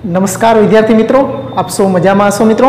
नमस्कार विद्यार्थी मित्रों, आप सौ मजा में हशो मित्रों।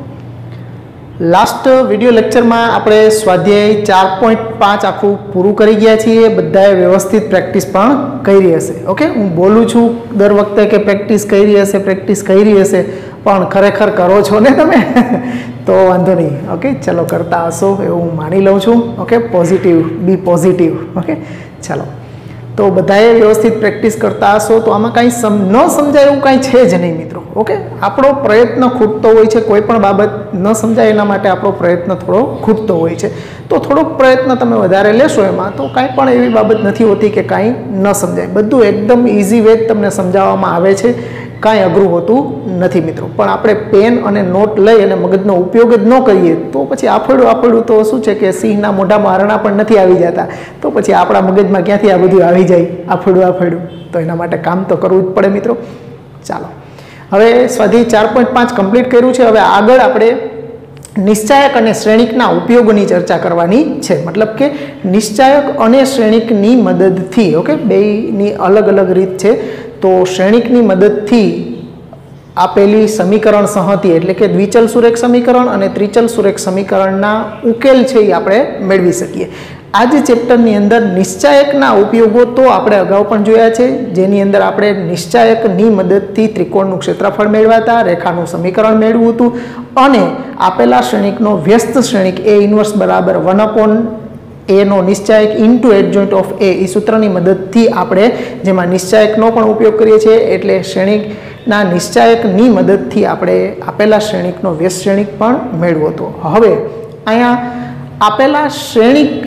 लास्ट विडियो लेक्चर में आपणे स्वाध्याय 4.5 आखू पूरू करी गया छीए। बधाए व्यवस्थित प्रेक्टिस पण करी हशे। ओके, हूँ बोलूँ छूँ दर वखते के प्रेक्टिस करी हशे पण खरेखर करो छो ने तमे तो वांधो नहीं। ओके, चलो करता हशो एवं मानी लऊं छूं। Okay, positive, be positive. Okay, चलो तो बधाए व्यवस्थित प्रेक्टिस करता हशो तो आमां कांई न समजाय एवुं कांई छे ज नहीं मित्रों। ओके, आपणो प्रयत्न खूटतो होय छे, कोई पण बाबत न समजाय एना माटे आपणो प्रयत्न थोड़ो खूटतो होय छे। तो थोड़ो प्रयत्न तमे वधारे लेशो एमां तो कांई पण एवी बाबत नथी होती कि कांई न समजाय। बधुं एकदम इजी वे तमने समजाववामां आवे छे, कांई अघरू होतुं नथी मित्रों। पण आपणे पेन अने नोट लई अने मगजनो उपयोग ज न करीए तो पछी आफळું तो शुं छे के सिंहना मोढामां हरણા पण नथी आवी जाता, तो पछी आपणा मगजमां क्यांथी आ बधुं आवी जाय आफळું। तो एना माटे काम तो करवुं ज पड़े मित्रों। चालो हवे स्वाध्याय 4.5 कम्प्लीट कर्युं छे। हवे आगळ आपणे निश्चायक अने श्रेणिकना उपयोगनी चर्चा करवानी छे। मतलब के निश्चायक अने श्रेणिकनी मददथी, ओके, बेयनी अलग अलग रीत छे। तो श्रेणिकनी मददथी आपेली समीकरण संहति एटले के द्विचल सुरेख समीकरण अने त्रिचल सुरेख समीकरणना उकेल छे आपणे मेळवी सकीए। आज चेप्टरनी अंदर निश्चायकना उपयोगो तो आपणे अगाऊ पण जोया छे, जेनी अंदर आपणे निश्चायकनी मददथी त्रिकोणनुं क्षेत्रफळ मेळवाता, रेखानुं समीकरण मेळव्युं हतुं अने आपेला श्रेणिकनो व्यस्त श्रेणिक ए इनवर्स बराबर 1/a नो निश्चायक इंटू एडजॉइंट ऑफ ए ई सूत्रनी मददथी आपणे जेमां निश्चायकनो पण उपयोग करीए छीए। एटले श्रेणिकना निश्चायकनी मददथी आपणे आपेला श्रेणिकनो व्यस्त श्रेणिक पण मेळव्यो हतो। हवे अहींया आपेला श्रेणिक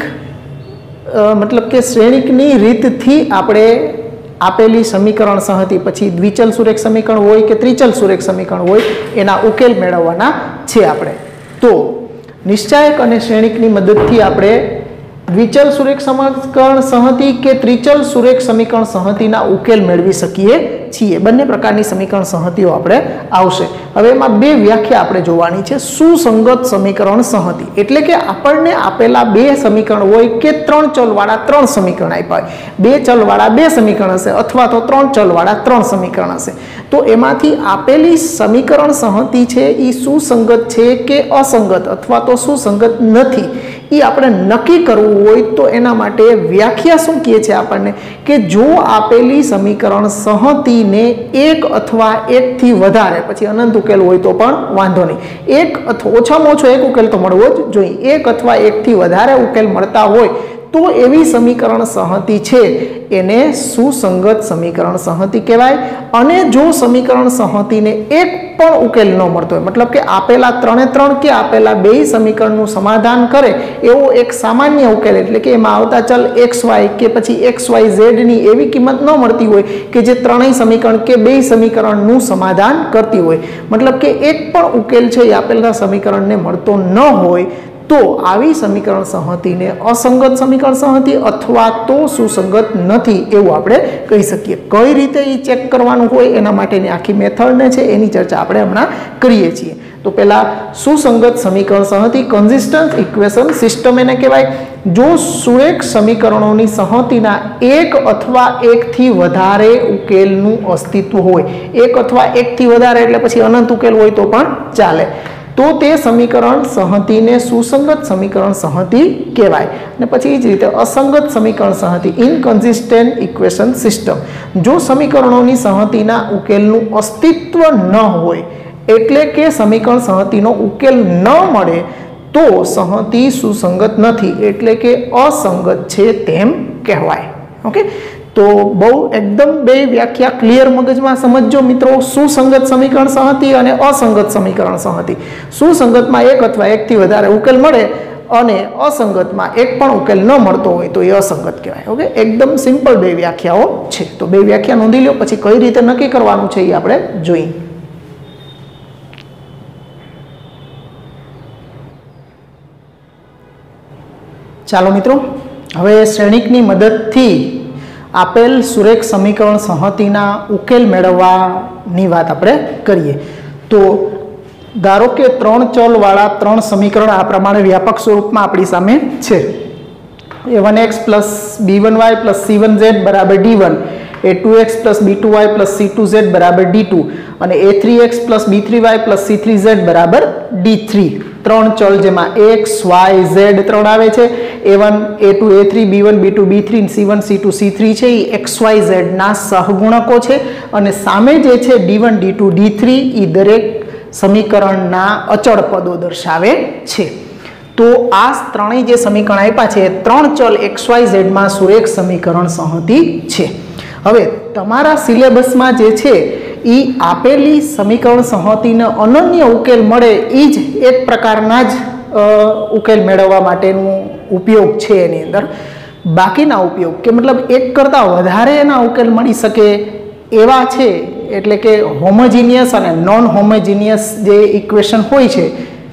मतलब के श्रेणिकनी रीतथी आपणे आपेली समीकरण संहति पछी द्विचल सुरेख समीकरण होय के त्रिचल सुरेख समीकरण होय एना उकेल मेळववाना छे आपणे। तो निश्चायक अने श्रेणिकनी मददथी आपणे द्विचल सुरेख समीकरण संहति के त्रिचल सुरेख समीकरण संहतिना उकेल मेळवी सकीए छीए। बंने प्रकारनी समीकरण संहतिओ आपणे आवशे। हवे एमां बे व्याख्या आपणे जोवानी छे। सुसंगत समीकरण संहति एटले के आपणने आपेला बे समीकरण होय के त्रण चलवाळा त्रण समीकरण आप्या होय, बे चलवाळा बे समीकरण हशे अथवा तो त्रण चलवाळा त्रण समीकरण हशे, तो एमांथी आपेली समीकरण संहति छे ई सुसंगत छे के असंगत अथवा तो सुसंगत नथी ई आपणे नक्की करवुं होय तो एना माटे व्याख्या शुं कहे छे आपणने के जो आपेली समीकरण संहतिने एक अथवा एक थी वधारे पछी अनंत उकेल होय तो पण वांधो नहीं, एक अथवा ओछामां ओछो एक उकेल तो मळवो ज जोईए। एक अथवा एक थी वधारे उकेल मळता होय तो एवी समीकरण संहति छे एने सुसंगत समीकरण संहति कहेवाय। अने जो समीकरण संहतिने एक पण उकेल न मळतो होय, मतलब के आपेला त्रणेय त्रण के आपेला बेय समीकरणनुं समाधान करे एवो एक सामान्य उकेल एटले के एमां आवता चल xy के पछी xyz नी एवी किंमत न मळती होय के जे त्रणेय समीकरण के बेय समीकरणनुं समाधान करती होय, मतलब के एक पण उकेल छे ए आपेला समीकरणने मळतो न होय तो आवी समीकरण संहतिने असंगत समीकरण संहति अथवा तो सुसंगत नथी एवुं आपणे कही सकीए। कई रीते ई चेक करवानुं होय एना माटेनी आखी मेथड ने छे एनी चर्चा आपणे हमणां करीए छीए। तो पहला सुसंगत समीकरण संहति कंसिस्टन्स इक्वेशन सिस्टम एने कहेवाय। जो सुरेख समीकरणोनी संहतिना एक अथवा एक थी वधारे उकेलनुं अस्तित्व होय, एक अथवा एक थी वधारे एटले पछी अनंत उकेल होय तो पण चाले, तो ते समीकरण संहतिने सुसंगत समीकरण संहति कहेवाय। ने पछी ए ज रीते असंगत समीकरण संहति इनकन्सिस्टेंट इक्वेशन सिस्टम। जो समीकरणोनी संहतिना उकेलनुं अस्तित्व न होय एटले के समीकरण संहतिनो उकेल न मळे तो संहति सुसंगत नथी एटले के असंगत छे तेम कहेवाय। ओके, तो बहु एकदम बे व्याख्या क्लियर मगज में समझो मित्रों। सुसंगत समीकरण संहति अने असंगत समीकरण संहति। सुसंगत में एक अथवा एक थी वधारे उकेल मळे अने असंगत में एक पण उकेल न मळतो होय तो ए असंगत कहेवाय। ओके, एकदम सिंपल बे व्याख्याओ छे। तो बे व्याख्या नोंधी लो पछी कई रीते नक्की करवानुं छे ए आपणे जोईए। चालो मित्रों, हवे श्रेणिकनी मददथी आपेल सुरेख समीकरण संहतिना उकेल मेळववानी वात आपणे करीए। तो धारो के त्रण चलवाळा त्रण समीकरण आ प्रमाणे व्यापक स्वरूपमां आपणी सामे छे। a1x + b1y + c1z = d1 a2x plus b2y plus c2z બરાબર d2 અને a3x plus b3y plus c3z બરાબર d3. ત્રણ ચલ જેમાં x y z ત્રણ આવે છે. a1 a2 a3 b1 b2 b3 c1 c2 c3 છે એ x y z ના સહગુણકો છે અને સામે જે છે d1 d2 d3 એ દરેક સમીકરણના અચળ પદો દર્શાવે છે. તો આ ત્રણેય જે સમીકરણ આપ્યા છે ત્રણ ચલ xyz માં સુરેખ સમીકરણ સંહતિ છે. હવે તમારા સિલેબસમાં જે છે એ આપેલી સમીકરણ સંહતિનો અનન્ય ઉકેલ મળે એ જ એક પ્રકારના જ ઉકેલ મેળવવા માટેનું ઉપયોગ છે એની અંદર. બાકીના ઉપયોગ કે મતલબ એક કરતાં વધારે એના ઉકેલ મળી શકે એવા છે એટલે કે હોમોજીનિયસ અને નોન હોમોજીનિયસ જે ઇક્વેશન હોય છે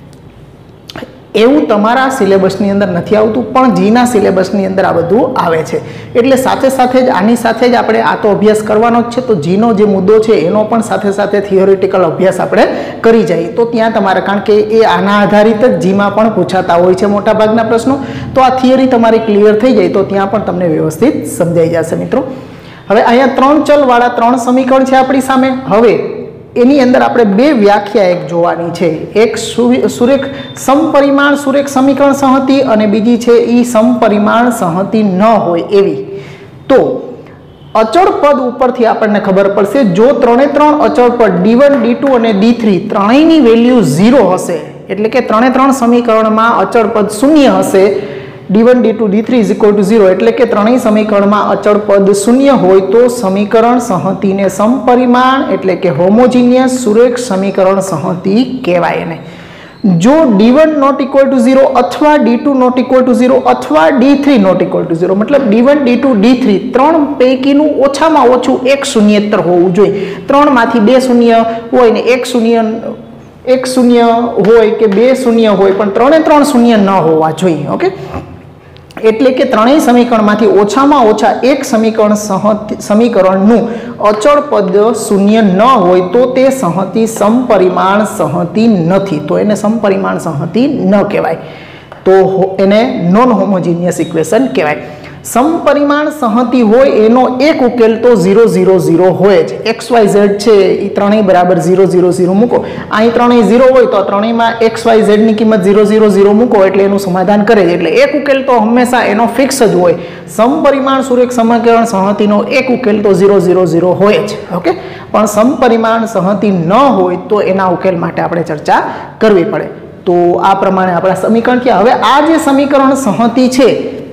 એવું તમારા સિલેબસની અંદર નથી આવતું, પણ જીના સિલેબસની અંદર આ બધું આવે છે. એટલે સાથે સાથે જ આની સાથે જ આપણે આ તો અભ્યાસ કરવાનો જ છે, તો જીનો જે મુદ્દો છે એનો પણ સાથે સાથે થિયોરિટિકલ અભ્યાસ આપણે કરી જઈએ તો ત્યાં તમારે, કારણ કે એ આના આધારિત જ જીમાં પણ પૂછાતા હોય છે મોટાભાગના પ્રશ્નો, તો આ થિયરી તમારી ક્લિયર થઈ જાય તો ત્યાં પણ તમને વ્યવસ્થિત સમજાઈ જશે મિત્રો. હવે અહીંયા ત્રણ ચલવાળા ત્રણ સમીકરણ છે આપણી સામે. હવે એની અંદર આપણે બે વ્યાખ્યા એક જોવાની છે, એક સુરેખ સમપરિમાણ સુરેખ સમીકરણ સંહતિ અને બીજી છે એ સમપરિમાણ સંહતિ ન હોય એવી. તો અચળ પદ ઉપરથી આપણને ખબર પડશે જો ત્રણે ત્રણ અચળ પદ d1 d2 અને d3 ત્રણેયની વેલ્યુ 0 હશે એટલે કે ત્રણે ત્રણ સમીકરણમાં અચળ પદ શૂન્ય હશે, d1 d2 d3 = 0 એટલે કે ત્રણેય સમીકરણમાં અચળ પદ શૂન્ય હોય તો સમીકરણ સંહતિને સમપરિમાણ એટલે કે હોમોજીનિયસ સુરેખ સમીકરણ સંહતિ કહેવાય. એને જો d1 ≠ 0 અથવા d2 ≠ 0 અથવા d3 ≠ 0 મતલબ d1 d2 d3 ત્રણ પૈકીનું ઓછામાં ઓછું એક શૂન્યેતર હોવું જોઈએ. ત્રણમાંથી બે શૂન્ય હોય ને એક શૂન્ય હોય કે બે શૂન્ય હોય પણ ત્રણે ત્રણ શૂન્ય ન હોવા જોઈએ. ઓકે, એટલે કે ત્રણેય સમીકરણમાંથી ઓછામાં ઓછા એક સમીકરણનું અચળ પદ શૂન્ય ન હોય તો તે સંહતિ સમપરિમાણ સંહતિ નથી, તો એને સમપરિમાણ સંહતિ ન કહેવાય, તો એને નોન હોમોજીનિયસ ઇક્વેશન કહેવાય. સમપરિમાણ સંહતિ હોય એનો એક ઉકેલ તો 0 0 0 હોય જ. xyz છે એ ત્રણેય બરાબર 0 0 0 મૂકો, અહીં ત્રણેય 0 હોય તો ત્રણેયમાં xyz ની કિંમત 0 0 0 મૂકો એટલે એનું સમાધાન કરે, એટલે એક ઉકેલ તો હંમેશા એનો ફિક્સ જ હોય. સમપરિમાણ સુરેખ સમીકરણ સંહતિનો એક ઉકેલ તો 0 0 0 હોય જ. ઓકે, પણ સમપરિમાણ સંહતિ ન હોય તો એના ઉકેલ માટે આપણે ચર્ચા કરવી પડે. તો આ પ્રમાણે આપણા સમીકરણ થયા. હવે આ જે સમીકરણ સંહતિ છે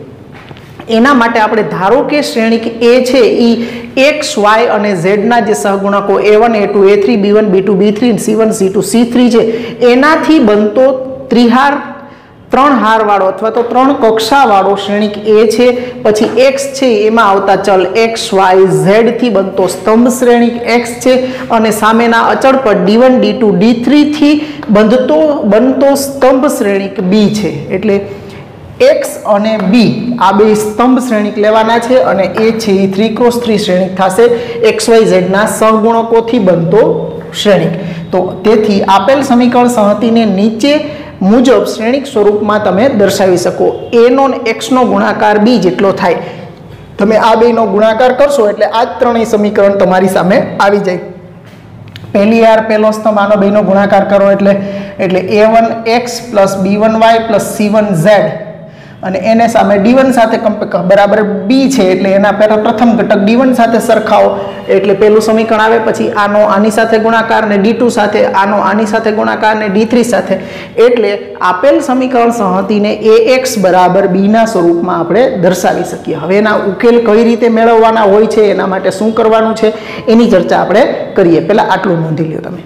એના માટે આપણે ધારો કે શ્રેણિક એ છે એ x y અને z ના જે સહગુણકો a1 a2 a3 b1 b2 b3 c1 c2 c3 છે એનાથી બનતો ત્રિહાર ત્રણ હાર વાળો અથવા તો ત્રણ કક્ષા વાળો શ્રેણિક એ છે. પછી x છે એમાં આવતા ચલ x y z થી બનતો સ્તંભ શ્રેણિક x છે અને સામેના અચળ પદ d1 d2 d3 થી બનતો સ્તંભ શ્રેણિક b છે. એટલે x અને b આ બે સ્તંભ શ્રેણિક લેવાના છે અને એ છે 3x3 શ્રેણિક થશે xyz ના સહગુણકોથી બનતો શ્રેણિક. તો તેથી આપેલ સમીકરણ સંહતિને નીચે મુજબ શ્રેણિક સ્વરૂપમાં તમે દર્શાવી શકો. a નો x નો ગુણાકાર b જેટલો થાય. તમે આ બેનો ગુણાકાર કરશો એટલે આ જ ત્રણેય સમીકરણ તમારી સામે આવી જાય. પહેલી યાર પહેલો સ્તંભ આનો બેનો ગુણાકાર કરો એટલે a1x + b1y + c1z અને એને સામે d1 સાથે બરાબર b છે એટલે એના પહેલા પ્રથમ ઘટક d1 સાથે સરખાવો એટલે પહેલું સમીકરણ આવે. પછી આનો આની સાથે ગુણાકાર ને d2 સાથે આનો આની સાથે ગુણાકાર ને d3 સાથે, એટલે આપેલ સમીકરણ સંહતિને ax બરાબર b ના સ્વરૂપમાં આપણે દર્શાવી શકીએ. હવે એના ઉકેલ કઈ રીતે મેળવવાના હોય છે, એના માટે શું કરવાનું છે એની ચર્ચા આપણે કરીએ. પહેલા આટલું નોંધી લ્યો તમે.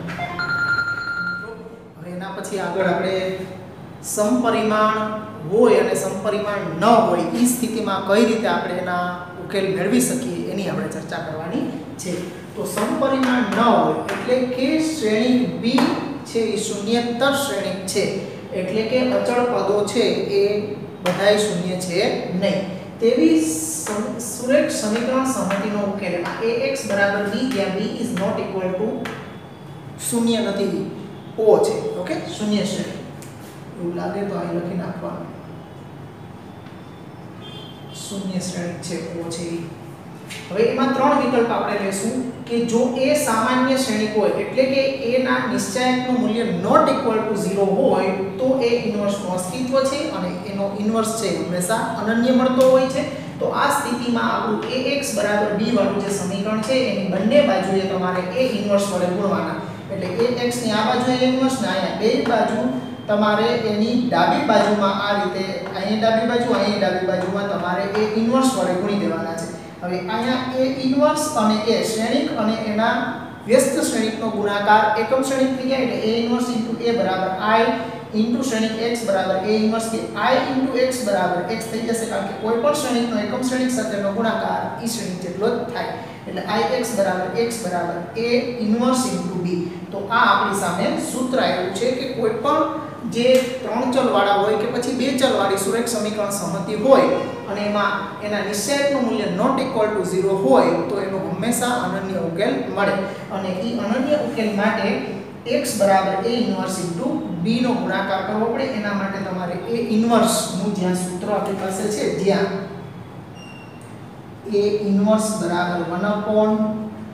હવે એના પછી આગળ આપણે સમપરિમાણ હોય અને સમપરિમાણ ન હોય એ સ્થિતિમાં કઈ રીતે આપણે એના ઉકેલ મેળવી શકીએ એની આપણે ચર્ચા કરવાની છે. તો સમપરિમાણ ન હોય એટલે કે શ્રેણી b છે એ શૂન્યેતર શ્રેણિક છે, એટલે કે અચળ પદો છે એ બધાય શૂન્ય છે નહીં તેવી સુરેખ સમીકરણ સંહતિનો ઉકેલ ax બરાબર b જ્યાં b is not equal to શૂન્ય નથી, o છે. ઓકે, શૂન્ય શ્રેણી એવું લાગે તો અહીં લખી નાખવાનું શૂન્ય શ્રેણિક છે o છે. હવે એમાં ત્રણ વિકલ્પ આપણે લેશું કે જો એ સામાન્ય શ્રેણિક હોય એટલે કે a ના નિશ્ચાયકનું મૂલ્ય નોટ ઇક્વલ ટુ 0 હોય તો એ ઇન્વર્સનું અસ્તિત્વ છે અને એનો ઇન્વર્સ છે હંમેશા અનન્ય મળતો હોય છે। તો આ સ્થિતિમાં આપણું ax = b વાળું જે સમીકરણ છે એની બંને બાજુએ તમારે a ઇન્વર્સ વડે ગુણવાના। એટલે ax ની આ બાજુએ ઇન્વર્સ ને અહીંયા બે બાજુ તમારે એની ડાબી બાજુમાં આ રીતે અહીં ડાબી બાજુમાં તમારે a ઇન્વર્સ વડે ગુણી દેવાના છે। હવે અહીંયા a ઇન્વર્સ અને a શ્રેણિક અને એના વ્યસ્ત શ્રેણિકનો ગુણાકાર એકમ શ્રેણિક થઈ જાય એટલે a inverse a i into શ્રેણિક x a ઇન્વર્સ કે i ઇન્ટુ x x થઈ જશે કારણ કે કોઈ પણ શ્રેણિકનો એકમ શ્રેણિક સાથેનો ગુણાકાર ઈ શ્રેણિક જેટલો જ થાય એટલે ix a inverse into b। તો આ આપણી સામે સૂત્ર આવ્યું છે કે કોઈ પણ જે ત્રણ ચલ વાળા હોય કે પછી બે ચલ વાળી સુરેખ સમીકરણ સમમિતિ હોય અને એમાં એના નિશ્ચાયકનું મૂલ્ય નોટ ઇક્વલ ટુ 0 હોય તો એનો હંમેશા અનન્ય ઉકેલ મળે અને ઈ અનન્ય ઉકેલ માટે x a inverse into b નો ગુણાકાર કરવો પડે। એના માટે તમારે a ઇન્વર્સ નું જ્યાં સૂત્ર આપણી પાસે છે જ્યાં a ઇન્વર્સ = 1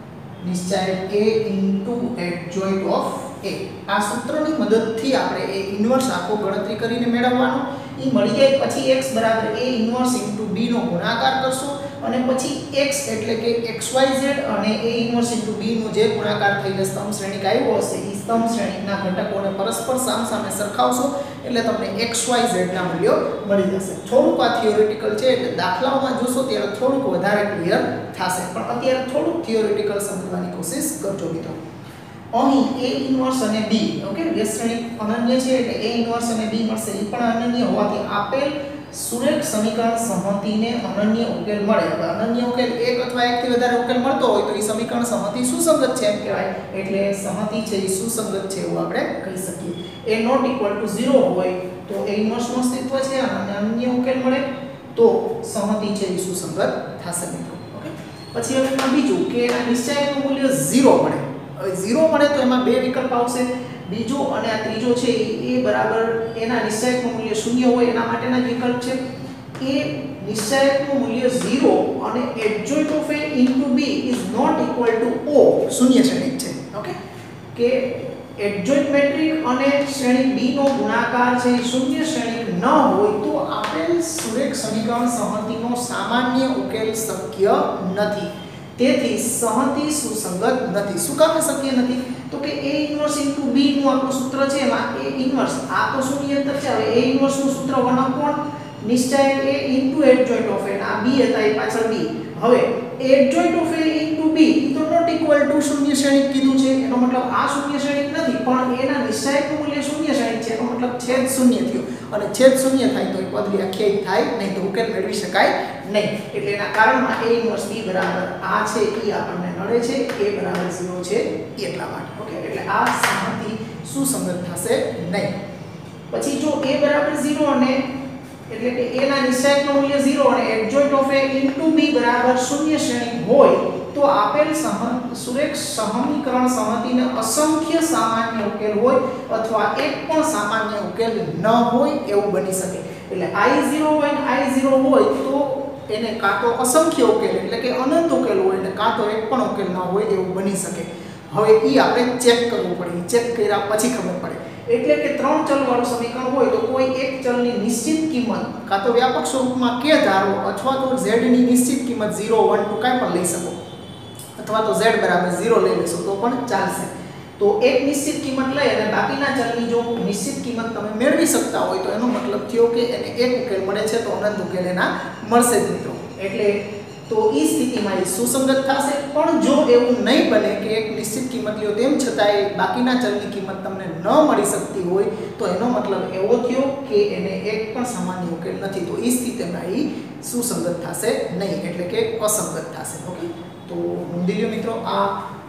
નિશ્ચાયક a into adjoint of a આ સૂત્રની મદદથી આપણે a ઇન્વર્સ આખો ગણતરી કરીને મેળવવાનો। ઈ મળી જાય પછી x = a inverse into b નો ગુણાકાર કરશો અને પછી x એટલે કે xyz અને a ઇન્વર્સ ઇન્ટુ b નો જે ગુણાકાર થઈને સ્તંભ શ્રેણિક આવ્યો હશે ઈ સ્તંભ શ્રેણિકના ઘટકોને પરસ્પર સામસામે સરખાવશો એટલે તમને xyz ના મૂલ્યો મળી જશે। થોડુંક આ થિયોરેટિકલ છે એટલે દાખલાઓમાં જોશો ત્યારે થોડુંક વધારે ક્લિયર થશે પણ અત્યારે થોડુંક થિયોરેટિકલ સમજવાની કોશિશ કરજો મિત્રો। અહીં a ઇન્વર્સ અને b ઓકે વ્યસ્ત શ્રેણિક અનન્ય છે એટલે a ઇન્વર્સ અને b મળશે ઈ પણ અનન્ય હોવાથી આપેલ સુરેખ સમીકરણ સમમિતિને અનન્ય ઉકેલ મળે। હવે અનન્ય ઉકેલ એક અથવા એકથી વધારે ઉકેલ મળતો હોય તો ઈ સમીકરણ સમમિતિ સુસંગત છે એમ કહેવાય એટલે સમમિતિ છે ઈ સુસંગત છે એવું આપણે કહી શકીએ। a નોટ ઇક્વલ ટુ 0 હોય તો a ઇન્વર્સનું અસ્તિત્વ છે અને અન્ય ઉકેલ મળે તો સમમિતિ છે ઈ સુસંગત થશે મિત્રો ઓકે। પછી હવે એમાં બીજું કે આ નિશ્ચાયકનું મૂલ્ય 0 મળે। હવે 0 મળે તો એમાં બે વિકલ્પ આવશે બીજો અને આ ત્રીજો છે એ બરાબર એના નિશ્ચાયકનું મૂલ્ય 0 હોય એના માટેના વિકલ્પ છે એ નિશ્ચાયકનું મૂલ્ય 0 અને adjoint of a into b is not equal to o શૂન્ય શ્રેણિક છે ઓકે કે એડજોઇન્ટ મેટ્રિક અને શ્રેણિક b નો ગુણાકાર છે એ શૂન્ય શ્રેણિક ન હોય તો આપેલ સુરેખ સમીકરણ સમમિતિનો સામાન્ય ઉકેલ શક્ય નથી। તેથી સમમિતિ સુસંગત નથી। શું કામ શક્ય નથી તો કે a ઇન્વર્સ ઇન્ટુ b નું આપણું સૂત્ર છે એમાં a ઇન્વર્સ આ તો શૂન્યંતર છે હવે a ઇન્વર્સ નું સૂત્ર 1 નિશ્ચાયક a into adjoint of a આ b હતા એ પાછળ b હવે adjoint of a into b તો નોટ ઇક્વલ ટુ શૂન્ય શ્રેણિક કીધું છે એનો મતલબ આ શૂન્ય શ્રેણિક નથી પણ એના નિશ્ચાયકનું મૂલ્ય શૂન્ય શ્રેણિક છે એનો મતલબ છેદ શૂન્ય થયો અને છેદ શૂન્ય થાય તો એ પદ વ્યાખ્યાયિત થાય નહીં તો ઉકેલ મેળવી શકાય નહીં એટલે એના કારણમાં a ઇન્વર્સ b બરાબર આ છે એ આપણને નડે છે a બરાબર 0 છે એટલા માટે ઓકે એટલે આ સમમિતિ સુસંગત થશે નહીં। પછી જો a બરાબર 0 અને એટલે કે a ના નિશ્ચાયકનું મૂલ્ય 0 અને adjoint of a into b બરાબર શૂન્ય શ્રેણિક હોય તો આપેલ સુરેખ સમીકરણ સમમિતિને અસંખ્ય સામાન્ય ઉકેલ હોય અથવા એક પણ સામાન્ય ઉકેલ ન હોય એવું બની શકે। એટલે i0 હોય ને i0 હોય તો એને કાં તો અસંખ્ય ઉકેલ એટલે કે અનંત ઉકેલ હોય અને કાં તો એક પણ ઉકેલ ન હોય એવું બની શકે। હવે ઈ આપણે ચેક કરવું પડે ચેક કર્યા પછી ખબર પડે એટલે કે ત્રણ ચલ વાળું સમીકરણ હોય તો કોઈ એક ચલની નિશ્ચિત કિંમત કાં તો વ્યાપક સ્વરૂપમાં k ધારો અથવા તો z ની નિશ્ચિત કિંમત 0 1 2 કાંઈ પણ લઈ શકો અથવા તો z બરાબર 0 લઈ લેશો તો પણ ચાલશે। તો એક નિશ્ચિત કિંમત લઈ અને બાકીના ચલની જો નિશ્ચિત કિંમત તમે મેળવી શકતા હોય તો એનો મતલબ થયો કે એને એક ઉકેલ મળે છે તો અનંત ઉકેલ એના મળશે જ મિત્રો। એટલે તો ઈ સ્થિતિમાં એ સુસંગત થશે પણ જો એવું નહીં બને કે એક નિશ્ચિત કિંમત લ્યો તેમ છતાંય બાકીના ચલની કિંમત તમને ન મળી શકતી હોય તો એનો મતલબ એવો થયો કે એને એક પણ સામાન્ય ઉકેલ નથી તો ઈ સ્થિતિમાં એ સુસંગત થશે નહીં એટલે કે અસંગત થશે ઓકે। તો નોંધી લો મિત્રો આ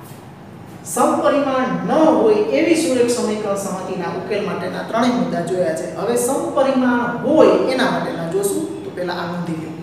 સમપરિમાણ ન હોય એવી સુરેખ સમીકરણ સમમિતિના ઉકેલ માટેના ત્રણેય મુદ્દા જોયા છે। હવે સમપરિમાણ હોય એના માટેના જોશું તો પહેલા આ નોંધી લો।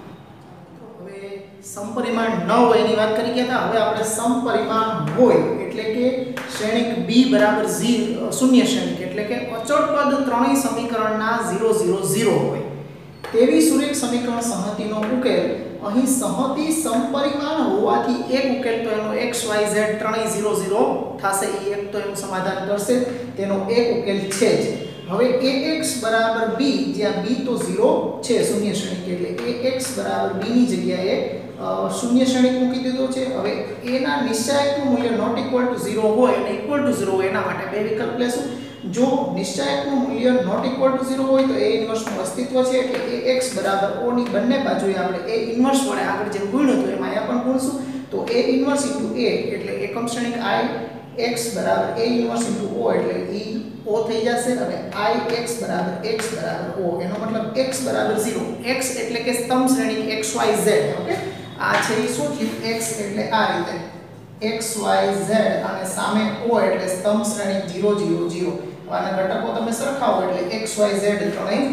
સમપરિમાણ ન હોય એની વાત કરી ગયા હતા હવે આપણે સમપરિમાણ હોય એટલે કે શ્રેણિક b બરાબર 0 શૂન્ય શ્રેણિક એટલે કે અચળ પદ ત્રણેય સમીકરણના 0 0 0 હોય તેવી સુરેખ સમીકરણ સંહતિનો ઉકેલ અહીં સંહતિ સમપરિમાણ હોવાથી એક ઉકેલ તો એનો x y z ત્રણેય 0 0 થશે એ એક તો એનું સમાધાન કરશે તેનો એક ઉકેલ છે જ હવે ax બરાબર b જ્યાં b તો 0 છે શૂન્ય શ્રેણિક એટલે ax બરાબર b ની જગ્યાએ શૂન્ય શ્રેણિક મૂકી દીધો છે હવે a ના નિશ્ચાયકનું મૂલ્ય નોટ ઇક્વલ ટુ 0 હોય અને ઇક્વલ ટુ 0 હોય એના માટે બે વિકલ્પ લેશું જો નિશ્ચાયકનું મૂલ્ય નોટ ઇક્વલ ટુ 0 હોય તો a ઇન્વર્સનું અસ્તિત્વ છે એટલે ax બરાબર o ની બંને બાજુએ આપણે a ઇન્વર્સ વડે આગળ જેમ ગુણ્યું તો એમાં અહીંયા પણ ગુણશું તો a ઇન્વર્સ a એટલે એકમ શ્રેણિક I x બરાબર a ઇન્વર્સ o એટલે e o થઈ જશે અને I x બરાબર o એનો મતલબ x બરાબર 0 x એટલે કે સ્તંભ શ્રેણિક x y z ઓકે આ છે એ શું થયું x એટલે આ રીતે x y z અને સામે o એટલે સ્તંભ શ્રેણિક 0 0 0 આના ઘટકો તમે સરખાવો એટલે x y z ત્રણેય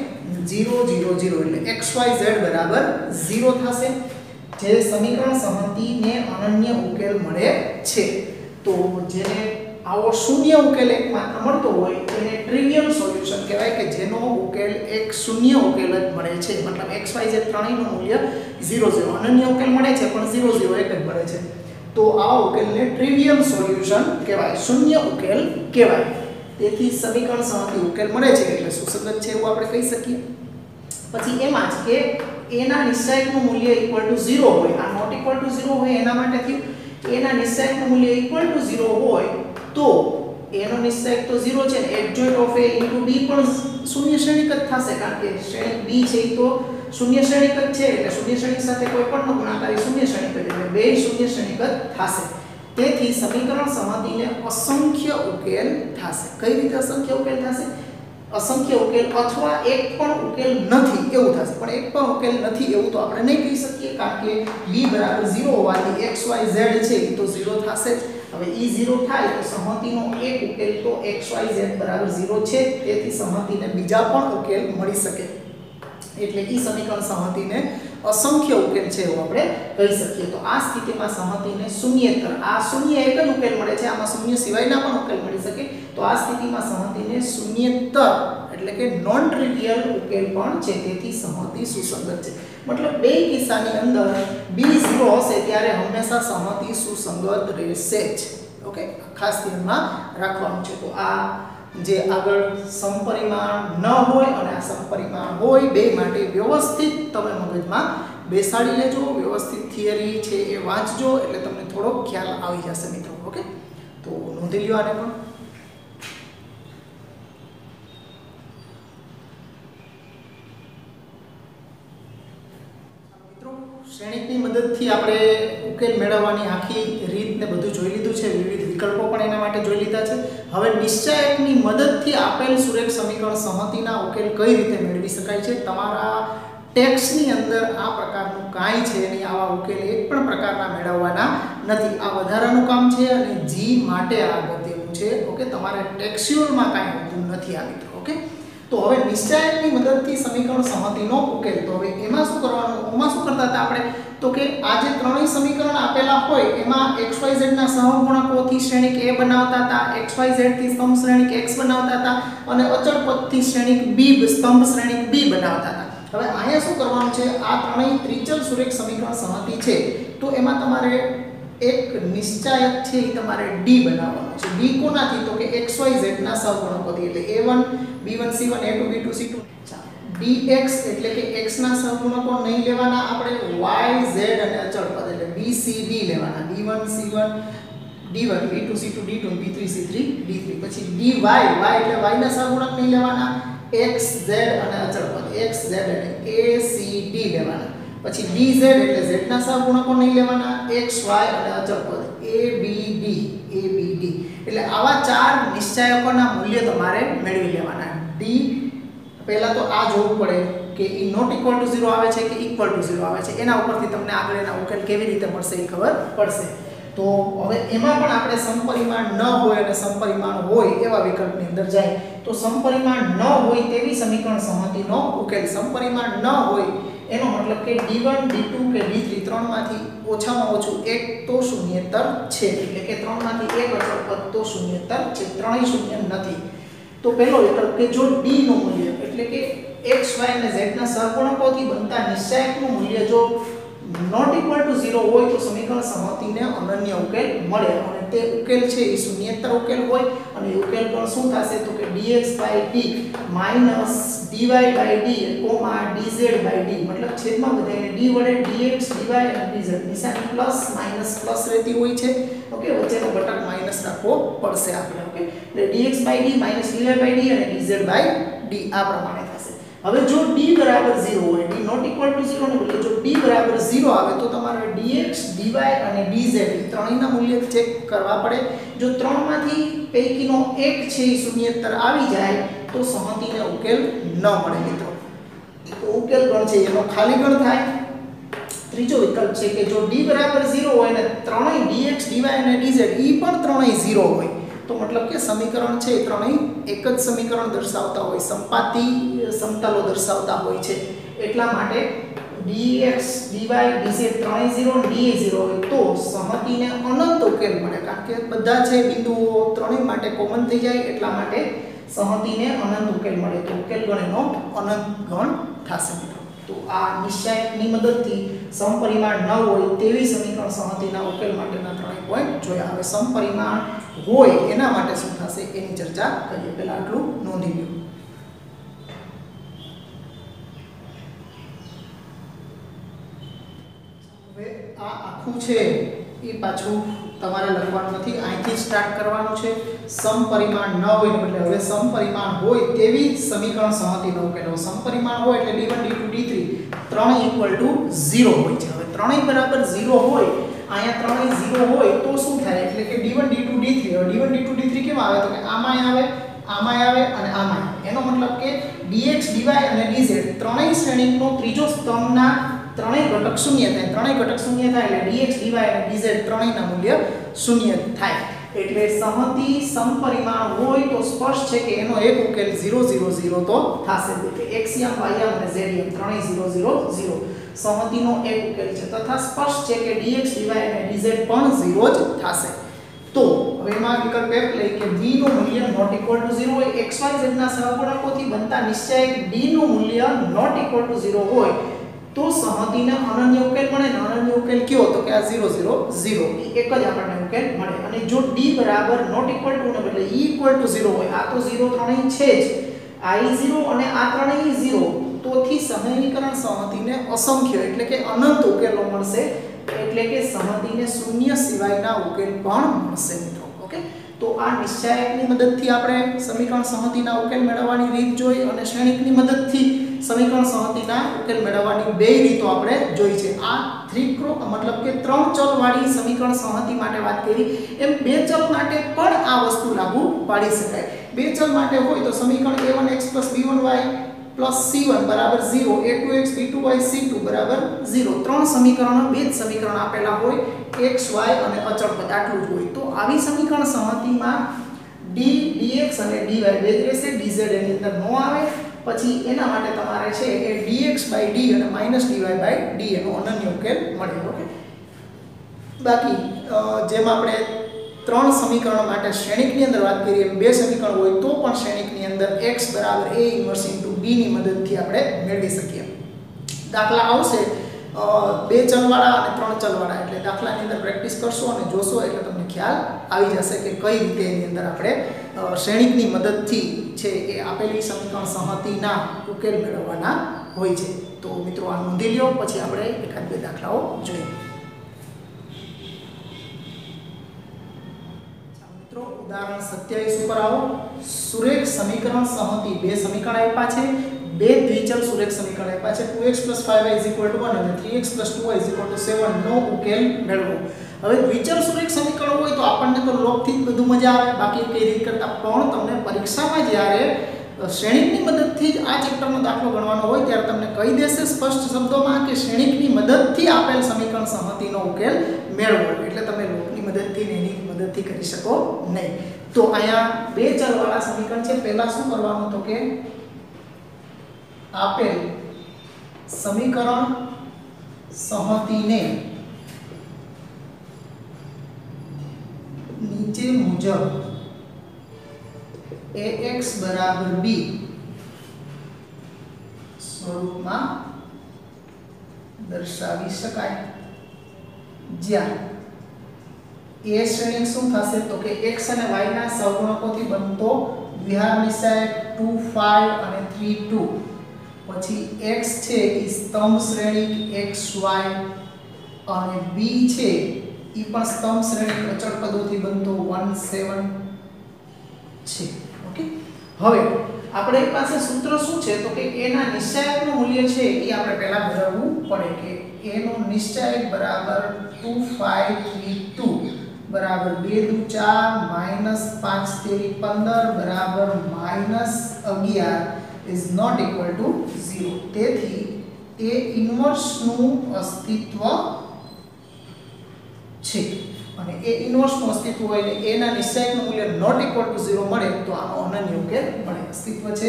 0 0 0 એટલે x y z બરાબર 0 થશે જે સમીકરણ સંહતિને અનન્ય ઉકેલ મળે છે તો જેને આવો શૂન્ય ઉકેલ એકમાત્ર મળતો હોય એને ટ્રિવિયલ સોલ્યુશન કહેવાય કે જેનો ઉકેલ એક શૂન્ય ઉકેલ જ મળે છે મતલબ x y z ત્રણેયનું મૂલ્ય 0 0 અનન્ય ઉકેલ મળે છે પણ 0 0 એક જ મળે છે તો આ ઉકેલને ટ્રિવિયલ સોલ્યુશન કહેવાય શૂન્ય ઉકેલ કહેવાય તેથી સમીકરણ સંહતિ ઉકેલ મળે છે એટલે સુસંગત છે એવું આપણે કહી શકીએ પછી એમાં જ કે a ના નિશ્ચાયકનું મૂલ્ય ઇક્વલ ટુ 0 હોય આ નોટ ઇક્વલ ટુ 0 હોય એના માટે થયું a ના નિશ્ચાયકનું મૂલ્ય ઇક્વલ ટુ 0 હોય તો a નો નિશ્ચાયક તો 0 છે ને એડજોઇન્ટ ઓફ a * b પણ શૂન્ય શ્રેણિક જ થશે કારણ કે શ્રેણિક b છે તો શૂન્ય શ્રેણિક જ છે એટલે શૂન્ય શ્રેણિક સાથે કોઈ પણ નો ગુણાકાર શૂન્ય શ્રેણિક જ એટલે બે શૂન્ય શ્રેણિક જ થશે તેથી સમીકરણ સંહતિને અસંખ્ય ઉકેલ થશે કઈ રીતે અસંખ્ય ઉકેલ થશે અસંખ્ય ઉકેલ અથવા એક પણ ઉકેલ નથી એવું થશે પણ એક પણ ઉકેલ નથી એવું તો આપણે નહીં કહી શકીએ કારણ કે b બરાબર 0 હોવાથી x y z છે એ તો 0 થશે જ હવે e 0 થાય તો સંહતિનો એક ઉકેલ તો x y z બરાબર 0 છે તેથી સંહતિને બીજા પણ ઉકેલ મળી શકે એટલે ઈ સમીકરણ સંહતિને અસંખ્ય ઉકેલ છે એવું આપણે કહી શકીએ તો આ સ્થિતિમાં સંહતિને શૂન્યેતર આ શૂન્ય એક જ ઉકેલ મળે છે આમાં શૂન્ય સિવાયના પણ ઉકેલ મળી શકે તો આ સ્થિતિમાં સંહતિને શૂન્યેતર એટલે કે નોન ટ્રિવિયલ ઉકેલ પણ છે તેથી સંહતિ સુસંગત છે મતલબ બે કિસ્સાની અંદર b 0 હશે ત્યારે હંમેશા સંહતિ સુસંગત રહેશે જ ઓકે ખાસ ધ્યાનમાં રાખવાનું છે તો આ જે આગળ સમપરિમાણ ન હોય અને આ સમપરિમાણ હોય બે માટે વ્યવસ્થિત તમે મગજમાં બેસાડી લેજો વ્યવસ્થિત થિયરી છે એ વાંચજો એટલે તમને થોડો ખ્યાલ આવી જશે મિત્રો ઓકે તો નોંધી લ્યો આને પણ શ્રેણિકની મદદથી આપણે ઉકેલ મેળવવાની આખી રીતને બધું જોઈ લીધું છે વિવિધ વિકલ્પો પણ એના માટે જોઈ લીધા છે હવે નિશ્ચાયકની મદદથી આપેલ સુરેખ સમીકરણ સંહતિના ઉકેલ કઈ રીતે મેળવી શકાય છે તમારા ટેક્સ્ટની અંદર આ પ્રકારનું કાંઈ છે નહીં આવા ઉકેલ એક પણ પ્રકારના મેળવવાના નથી આ વધારાનું કામ છે અને જી માટે આ અગત્યનું છે ઓકે તમારે ટેક્સ્ચ્યુઅલમાં કાંઈ હોતું નથી આ મિત્રો ઓકે તો હવે નિશ્ચાયકની મદદથી સમીકરણ સંહતિનો ઉકેલ તો હવે એમાં શું કરવાનું ઓમાં શું કરતા હતા આપણે તો કે આ જે ત્રણેય સમીકરણ આપેલા હોય એમાં xyz ના સહગુણકોથી શ્રેણિક a બનાવતા હતા xyz થી સ્તંભ શ્રેણિક x બનાવતા હતા અને અચળ પદથી શ્રેણિક b સ્તંભ શ્રેણિક b બનાવતા હતા હવે અહીંયા શું કરવાનું છે આ ત્રણેય ત્રિચલ સુરેખ સમીકરણ સંહતિ છે તો એમાં તમારે એક નિશ્ચાયક છે એ તમારે d બનાવવાનો છે d કોનાથી તો કે xyz ના સહગુણકોથી એટલે a1 b1 c1 a2 b2 c2 dx એટલે કે x ના સહગુણકો નહીં લેવાના આપણે y z અને અચળ પદ એટલે b c d લેવાના d1 c1 d1 b2 c2 d2 b3 c3 d3 પછી dy y એટલે y ના સહગુણક નહીં લેવાના x z અને અચળ પદ x z અને a c d લેવાના પછી dz એટલે z ના સહગુણકો નહીં લેવાના x y અને અચળ પદ a b d એટલે આવા ચાર નિશ્ચાયકોના મૂલ્ય તમારે મેળવી લેવાના d પહેલા તો આ જોવું પડે કે ઈ નોટ ઇક્વલ ટુ 0 આવે છે કે ઇક્વલ ટુ 0 આવે છે એના ઉપરથી તમને આગળ એના ઉકેલ કેવી રીતે મળશે એ ખબર પડશે તો હવે એમાં પણ આપણે સમપરિમાણ ન હોય અને સમપરિમાણ હોય એવા વિકલ્પની અંદર જાય તો સમપરિમાણ ન હોય તેવી સમીકરણ સંહતિનો ઉકેલ. સમપરિમાણ ન હોય એનો મતલબ કે d1 d2 કે d3 ત્રણમાંથી ઓછામાં ઓછું એક તો શૂન્યેતર છે, એટલે કે ત્રણમાંથી એક અચળ પદ તો શૂન્યેતર છે, ત્રણેય શૂન્ય નથી. તો પહેલો વિકલ્પ કે જો d નું મૂલ્ય એટલે કે x y અને z ના સહગુણકોથી બનતા નિશ્ચાયકનું મૂલ્ય જો નોટ ઇક્વલ ટુ 0 હોય તો સમીકરણ સંહતિને અનન્ય ઉકેલ મળે, અને તે ઉકેલ છે એ શૂન્યેતર ઉકેલ હોય, અને એ ઉકેલ પણ શું થશે તો કે dx/d માઈનસ dy/d dz/d, મતલબ છેદમાં બધાને d વડે dx dy અને dz નિશાની પ્લસ માઈનસ પ્લસ રહેતી હોય છે. ઓકે, વચ્ચેનો ઘટક માઈનસ રાખવો પડશે આપણે. ઓકે, એટલે dx/d dy/d અને dz/d આ પ્રમાણે થશે. હવે જો d બરાબર 0 હોય, d નોટ ઇક્વલ ટુ 0 ને બદલે જો d બરાબર 0 આવે તો તમારે dx dy અને dz ત્રણેયના મૂલ્ય ચેક કરવા પડે. જો ત્રણમાંથી પૈકીનો એક છે એ શૂન્યેતર આવી જાય તો સંહતિને ઉકેલ ન મળે મિત્રો. તો ઉકેલ ગણ છે એનો ખાલી ગણ થાય. ત્રીજો વિકલ્પ છે કે જો d બરાબર 0 હોય ને ત્રણેય dx dy અને dz ઈ પણ ત્રણેય 0 હોય તો મતલબ કે સમીકરણ છે એ ત્રણેય એક જ સમીકરણ દર્શાવતા હોય, સંપાતી સમતલો દર્શાવતા હોય છે. એટલા માટે dx dy dz ત્રણેય 0 અને d 0 હોય તો સંહતિને અનંત ઉકેલ મળે, કારણ કે બધા છે બિંદુઓ ત્રણેય માટે કોમન થઈ જાય. એટલા માટે સંહતિને અનંત ઉકેલ મળે, તો ઉકેલ ગણ એનો અનંત ગણ થશે મિત્રો. તો આ નિશ્ચાયકની મદદથી સમપરિમાણ ન હોય તેવી સમીકરણ સંહતિના ઉકેલ માટેના ત્રણેય પોઈન્ટ જોયા. હવે સમપરિમાણ હોય એના માટે શું થશે એની ચર્ચા કરીએ. પહેલા આટલું નોંધી લો. હવે આ આખું છે એ પાછું તમારે લખવાનું નથી, અહીંથી સ્ટાર્ટ કરવાનું છે. સમપરિમાણ ન હોય ને બદલે હવે સમપરિમાણ હોય તેવી સમીકરણ સંહતિનો ઉકેલ. સમપરિમાણ હોય એટલે d1 d2 d3 ત્રણેય ઇક્વલ ટુ 0 હોય છે. હવે ત્રણેય બરાબર 0 હોય, અહીંયા ત્રણેય 0 હોય તો શું થાય એટલે કે d1 d2 d3 d1 d2 d3 કેમ આવે તો કે આમાંય આવે, આમાંય આવે અને આમાંય આવે. એનો મતલબ કે dx dy અને dz ત્રણેય શ્રેણીનો ત્રીજો સ્તંભના ત્રણેય ઘટક શૂન્ય થાય. ત્રણેય ઘટક શૂન્ય થાય એટલે dx dy અને dz ત્રણેયના મૂલ્ય શૂન્ય થાય. એટલે સંહતિ સમપરિમાણ હોય તો સ્પષ્ટ છે કે એનો એક ઉકેલ 0 0 0 તો થશે. એટલે xm ym અને zm ત્રણેય 0 0 0 સંહતિનો એક ઉકેલ છે, તથા સ્પષ્ટ છે કે dx dy અને dz પણ 0 જ થશે. તો હવે એમાં વિકલ્પ એક લઈ કે d નું મૂલ્ય નોટ ઇક્વલ ટુ 0 હોય, x y z ના સહગુણકોથી બનતા નિશ્ચાયક d નું મૂલ્ય નોટ ઇક્વલ ટુ 0 હોય તો સંહતિને અનન્ય ઉકેલ મળે. ને અનન્ય ઉકેલ કયો તો કે આ 0 0 0 એક જ આપણને ઉકેલ મળે. અને જો d બરાબર નોટ ઇક્વલ ટુ ને બદલે e ઇક્વલ ટુ 0 હોય, આ તો 0 ત્રણેય છે જ, આ 0 અને આ ત્રણેય 0, તોથી સમીકરણ સંહતિને અસંખ્ય એટલે કે અનંત ઉકેલો મળશે. એટલે કે સંહતિને શૂન્ય સિવાયના ઉકેલ પણ મળશે મિત્રો. ઓકે, તો આ નિશ્ચાયકની મદદથી આપણે સમીકરણ સંહતિના ઉકેલ મેળવવાની રીત જોઈ, અને શ્રેણિકની મદદથી સમીકરણ સંહતિના ઉકેલ મેળવવાની બે રીતો આપણે જોઈ છે. આ મતલબ કે ત્રણ ચલ વાળી સમીકરણ સંહતિ માટે વાત કરી, એમ બે ચલ માટે પણ આ વસ્તુ લાગુ પાડી શકાય. બે ચલ માટે હોય તો સમીકરણ a1x + b1y + c1 બરાબર 0, a2x b2y c2 બરાબર 0. ત્રણ સમીકરણો બે જ સમીકરણ આપેલા હોય, x y અને અચળ પદ આટલું જ હોય. તો આવી સમીકરણ સંહતિમાં d dx અને dy બે જ રહેશે, dz એની અંદર નો આવે. પછી એના માટે તમારે છે એ dx/d અને -dy/d એનો અનન્ય ઉકેલ મળે. ઓકે, બાકી જેમ આપણે ત્રણ સમીકરણો માટે શ્રેણિકની અંદર વાત કરીએ, બે સમીકરણ હોય તો પણ શ્રેણિકની અંદર x = a ઇન્વર્સ * b ની મદદથી આપણે મેળવી શકીએ. દાખલા આવશે બે ચલવાળા અને ત્રણ ચલવાળા, એટલે દાખલાની અંદર પ્રેક્ટિસ કરશો અને જોશો એટલે તમને ખ્યાલ આવી જશે કે કઈ રીતે એની અંદર આપણે શ્રેણિકની મદદથી છે એ આપેલી સમીકરણ સંહતિના ઉકેલ મેળવવાના હોય છે. તો મિત્રો આ નોંધી લ્યો, પછી આપણે એકાદ બે દાખલાઓ જોઈએ. મિત્રો ઉદાહરણ 27 ઉપર આવો. સુરેખ સમીકરણ સંહતિ બે સમીકરણ આપ્યા છે, બે દ્વિચલ સુરેખ સમીકરણ આપ્યા છે. 2x + 5y = 1 અને 3x + 2y = 7 નો ઉકેલ મેળવો. હવે દ્વિચલ સુરેખ સમીકરણ હોય તો આપણને તો લોકથી જ બધું મજા આવે, બાકી કઈ રીત કરતા પણ તમને પરીક્ષામાં જ્યારે શ્રેણિકની મદદથી જ આ ચેપ્ટરનો દાખલો ગણવાનો હોય ત્યારે તમને કહી દેશે સ્પષ્ટ શબ્દોમાં કે શ્રેણિકની મદદથી આપેલ સમીકરણ સંહતિનો ઉકેલ મેળવો. એટલે તમે લોકની મદદથી ને એની મદદથી કરી શકો નહીં. તો અહીંયા બે ચલવાળા સમીકરણ છે. પહેલા શું કરવાનું તો કે આપેલ સમીકરણ સંહતિને નીચે મુજબ ax બરાબર b સ્વરૂપમાં દર્શાવી શકાય, જ્યાં a શ્રેણિક શું થશે તો કે x અને y ના સહગુણકોથી બનતો વિહાર નિશાયક 2 5 અને 3 2, પછી x છે એ સ્તંભ શ્રેણિક xy અને b છે એ પણ સ્તંભ શ્રેણિક અચળ પદોથી બનતો 1 7 છે. ઓકે, હવે આપણી પાસે સૂત્ર શું છે તો કે a ના નિશ્ચાયકનું મૂલ્ય છે એ આપણે પહેલા મેળવવું પડે કે a નો નિશ્ચાયક બરાબર 2 5 3 2 બરાબર 2 દુ 4 માઈનસ 5 તેરી 15 બરાબર minus 11 is not equal to 0. તેથી a ઇન્વર્સ નું અસ્તિત્વ છે અને a ઇન્વર્સ નું અસ્તિત્વ હોય એટલે a ના નિશ્ચાયકનું મૂલ્ય નોટ ઇક્વલ ટુ 0 મળે તો આનો અનન્ય ઉકેલ મળે, અસ્તિત્વ છે.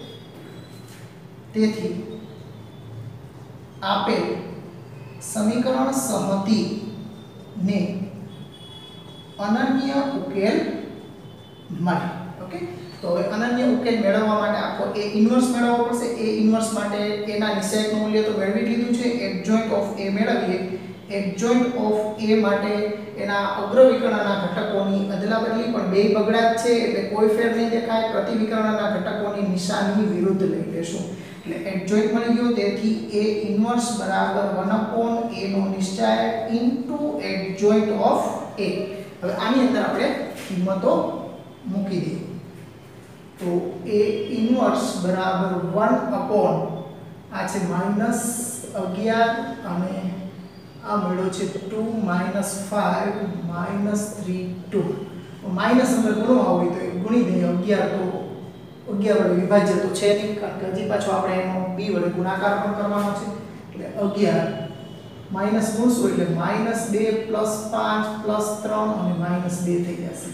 તેથી આપેલ સમીકરણ સંહતિ ને અનન્ય ઉકેલ મળે. ઓકે, તો હવે અનન્ય ઉકેલ મેળવવા માટે આખો a ઇન્વર્સ મેળવવો પડશે. a ઇન્વર્સ માટે a ના નિશ્ચાયકનું મૂલ્ય તો મેળવી લીધું છે. એડજોઇન્ટ ઓફ a મેળવીએ. એડજોઇન્ટ ઓફ a માટે એના અગ્રવિકર્ણના ઘટકોની અદલાબદલી, પણ બે બગડા જ છે એટલે કોઈ ફેર નહીં દેખાય. પ્રતિવિકર્ણના ઘટકોની નિશાની વિરુદ્ધ લઈ લેશું એટલે એડજોઇન્ટ મળી ગયો. તેથી a ઇન્વર્સ બરાબર 1/a નો નિશ્ચાયક ઇન્ટુ એડજોઇન્ટ ઓફ a. હવે આની અંદર આપણે કિંમતો મૂકી દઈએ તો a ઇન્વર્સ બરાબર 1/ આ છે -11 અને આ મળ્યો છે 2 - 5 -3 2. માઈનસ અંદર ગુણવા હોય તો એ ગુણી દઈએ. 11 તો 11 વડે વિભાજ્ય તો છે નહીં, કારણ કે હજી પાછો આપણે એનો b વડે ગુણાકાર પણ કરવાનો છે એટલે 11 માઈનસ ગુણશું એટલે -2 +5 +3 અને -2 થઈ જશે.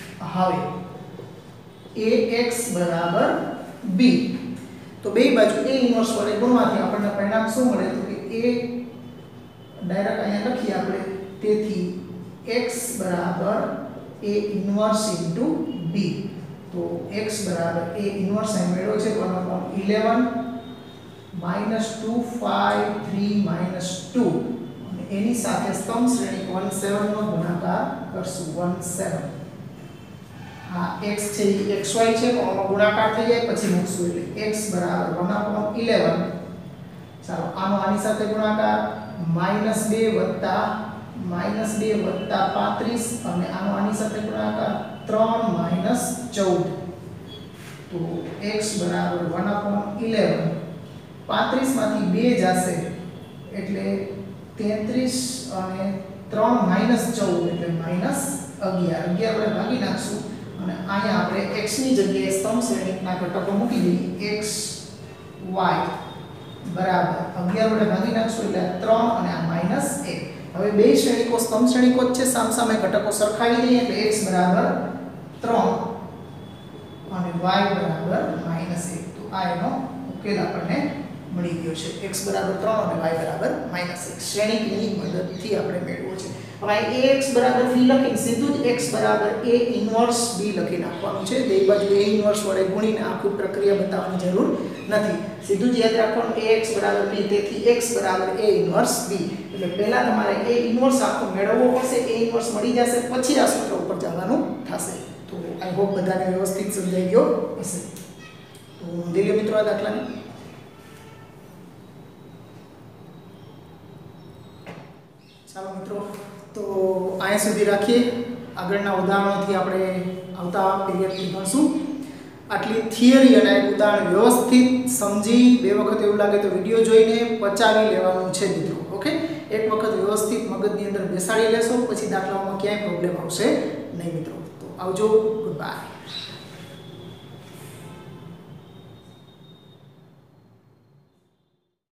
હવે ax બરાબર b, તો બે બાજુ a ઇન્વર્સ વડે ગુણવાથી આપણને પરિણામ શું મળે તો કે a ડાયરેક્ટ અહીંયા લખીએ આપણે. તેથી x બરાબર a ઇન્વર્સ ઇન્ટુ b. તો x બરાબર a ઇન્વર્સ અહીં મેળવ્યો છે 1/11 -2 5 3 -2 અને એની સાથે સ્તંભ શ્રેણી 1 7 નો ગુણાકાર કરશું. 1 7 હા x છે એ xy છે તો આનો ગુણાકાર થઈ જાય પછી મૂકશું એટલે x બરાબર 1/11. ચાલો આનો આની સાથે ગુણાકાર -2 વત્તા -2 + 35 અને આનો આની સાથે ગુણાકાર 3 - 14. તો x બરાબર 1/11. 35 માંથી 2 જશે એટલે 33 અને 3 - 14 એટલે -11. 11 વડે ભાગી નાખશું અને અહીંયા આપણે x ની જગ્યાએ સ્તંભ શ્રેણીના ઘટકો મૂકી દઈએ. x y બરાબર 11 વડે ભાગી નાખશું એટલે 3 અને આ -1. હવે બે શ્રેણીકો સ્તંભ શ્રેણીકો જ છે, સામસામે ઘટકો સરખાવી દઈએ એટલે x બરાબર 3 અને y બરાબર -1. તો આ એનો ઉકેલ આપણને મળી ગયો છે. x બરાબર 3 અને y બરાબર -1 શ્રેણીની મદદથી આપણે મેળવ્યો છે. હવે ax બરાબર b લખીને સીધું જ x બરાબર a ઇન્વર્સ b લખી નાખવાનું છે. બે બાજુ a ઇન્વર્સ વડે ગુણીને આખી પ્રક્રિયા બતાવવાની જરૂર નથી. સીધું જ યાદ રાખવાનું ax બરાબર b. તેથી x બરાબર a ઇન્વર્સ b. એટલે પહેલા તમારે a ઇન્વર્સ આખો મેળવવો પડશે. a ઇન્વર્સ મળી જશે પછી આ સૂત્ર ઉપર જવાનું થશે. તો આઈ હોપ બધાને વ્યવસ્થિત સમજાઈ ગયો હશે. તો નોંધી લો મિત્રો આ દાખલાને. ચાલો મિત્રો તો અહીંયા સુધી રાખીએ. આગળના ઉદાહરણોથી આપણે આવતા પીરિયડથી ભણશું. આટલી થિયરી અને ઉદાહરણ વ્યવસ્થિત સમજી બે વખત એવું લાગે તો વિડીયો જોઈને પચાવી લેવાનું છે મિત્રો. ઓકે, એક વખત વ્યવસ્થિત મગજની અંદર બેસાડી લેશો પછી દાખલાઓમાં ક્યાંય પ્રોબ્લેમ આવશે નહીં મિત્રો. તો આવજો, ગુડ બાય.